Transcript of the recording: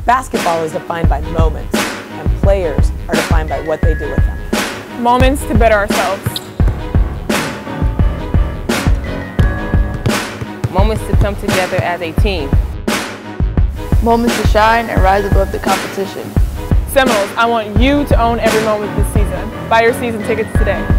Basketball is defined by moments, and players are defined by what they do with them. Moments to better ourselves. Moments to come together as a team. Moments to shine and rise above the competition. Seminoles, I want you to own every moment this season. Buy your season tickets today.